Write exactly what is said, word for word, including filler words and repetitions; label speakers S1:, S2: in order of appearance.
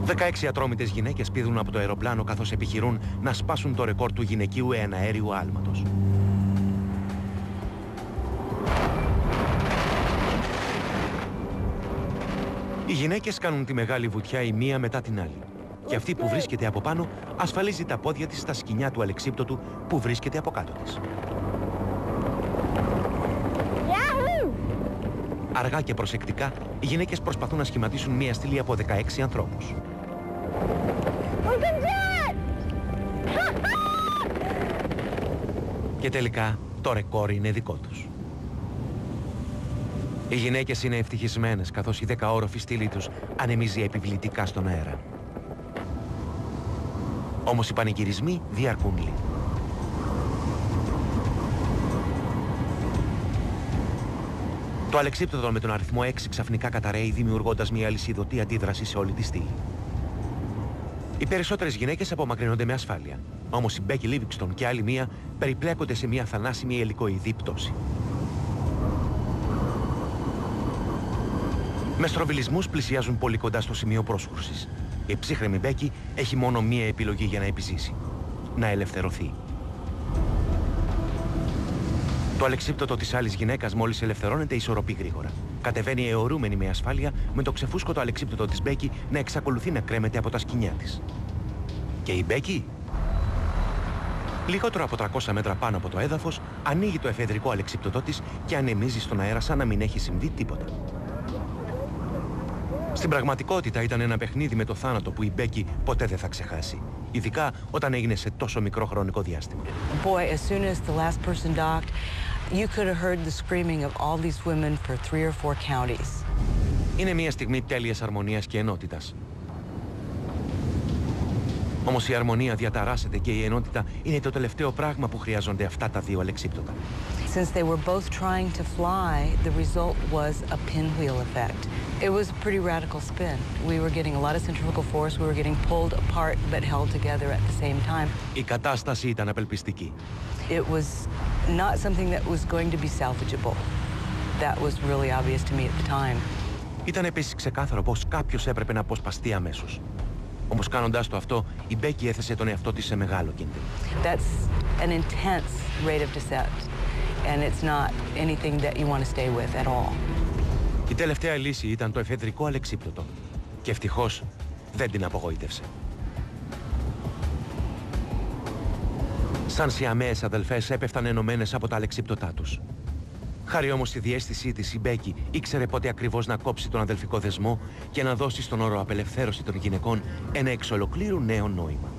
S1: δεκαέξι ατρόμητες γυναίκες πήδουν από το αεροπλάνο καθώς επιχειρούν να σπάσουν το ρεκόρ του γυναικείου εναέριου άλματος. Οι γυναίκες κάνουν τη μεγάλη βουτιά η μία μετά την άλλη. Και αυτή που βρίσκεται από πάνω ασφαλίζει τα πόδια της στα σκοινιά του αλεξίπτωτου που βρίσκεται από κάτω της. Αργά και προσεκτικά, οι γυναίκες προσπαθούν να σχηματίσουν μία στήλη από δεκαέξι ανθρώπους. Και τελικά, το ρεκόρ είναι δικό τους. Οι γυναίκες είναι ευτυχισμένες, καθώς η δεκαόροφη στήλη τους ανεμίζει επιβλητικά στον αέρα. Όμως οι πανηγυρισμοί διαρκούν λίγο. Το αλεξίπτωτο με τον αριθμό έξι ξαφνικά καταραίει, δημιουργώντας μια αλυσιδωτή αντίδραση σε όλη τη στήλη. Οι περισσότερες γυναίκες απομακρύνονται με ασφάλεια. Όμως η Μπέκι Λίβινγκστον και άλλη μία περιπλέκονται σε μια θανάσιμη ελικοειδή πτώση. Με στροβιλισμούς πλησιάζουν πολύ κοντά στο σημείο πρόσκρουσης. Η ψύχρεμη Μπέκι έχει μόνο μία επιλογή για να επιζήσει: να ελευθερωθεί. Το αλεξίπτωτο της άλλης γυναίκας μόλις ελευθερώνεται ισορροπεί γρήγορα. Κατεβαίνει αιωρούμενη με ασφάλεια, με το ξεφούσκωτο αλεξίπτωτο της Μπέκι να εξακολουθεί να κρέμεται από τα σκοινιά της. Και η Μπέκι, λιγότερο από τριακόσια μέτρα πάνω από το έδαφος, ανοίγει το εφεδρικό αλεξίπτωτό της και ανεμίζει στον αέρα σαν να μην έχει συμβεί τίποτα. Στην πραγματικότητα ήταν ένα παιχνίδι με το θάνατο που η Μπέκι ποτέ δεν θα ξεχάσει. Ειδικά όταν έγινε σε τόσο μικρό χρονικό διάστημα.
S2: Boy, as soon as the last person docked, you could have heard the screaming of all these women for three or four counties.
S1: Είναι μια στιγμή τέλειας αρμονίας και ενότητας. Όμως η αρμονία διαταράσσεται και η ενότητα είναι το τελευταίο πράγμα που χρειάζονται αυτά τα δύο αλεξίπτωτα.
S2: Since they were both trying to fly, the result was a pinwheel effect. It was a pretty radical spin. We were getting a lot of centrifugal force. We were getting pulled apart but held together at the same time.
S1: Η κατάσταση ήταν απελπιστική.
S2: It was not something that was going to be salvageable. That was really obvious to me at the time.
S1: Ήταν επίσης ξεκάθαρο πως κάποιος έπρεπε να αποσπαστεί αμέσως. Όμως κάνοντας το αυτό, η Μπέκι έθεσε τον εαυτό της σε μεγάλο κίνδυνο.
S2: That's an intense rate of descent. And it's not anything that you want to stay with at all.
S1: Η τελευταία λύση ήταν το εφεδρικό αλεξίπτωτο. Και ευτυχώς δεν την απογοήτευσε. Σαν σιαμαίες αδελφές έπεφταν ενωμένες από τα αλεξίπτωτά τους. Χάρη όμως στη διαίσθησή της, η Μπέκι ήξερε πότε ακριβώς να κόψει τον αδελφικό δεσμό και να δώσει στον όρο απελευθέρωση των γυναικών ένα εξ ολοκλήρου νέο νόημα.